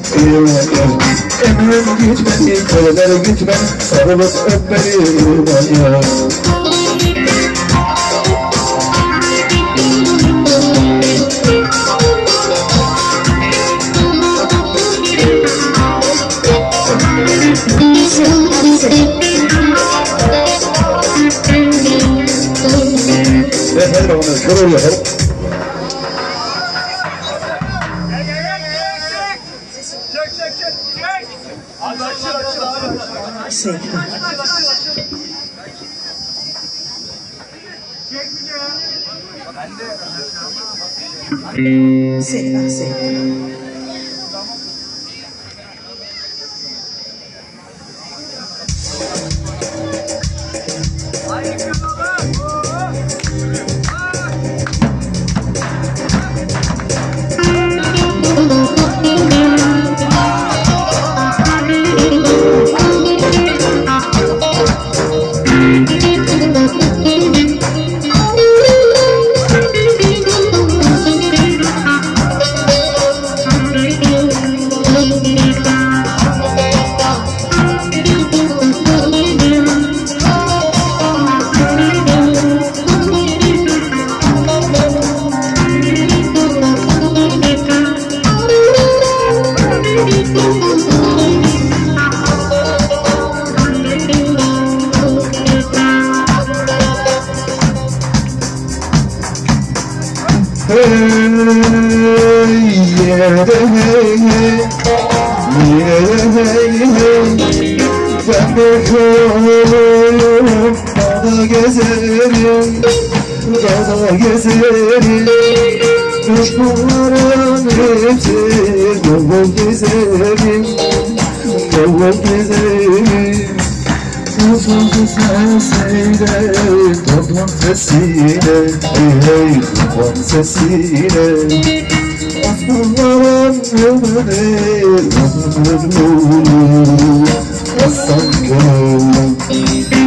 Emrim gitmedi, köyler gitmedi, sarılıp öp beni ya. Hadi bakalım, kör oluyor. Ben bekliyorum, dağda gezerim, dağda gezerim. Düşmanların hepsi bol gezerim, bol gezerim. Uzun sesiyle, toplum sesiyle, hey toplum sesiyle. Aslanların ömrü, aslan gönlüm.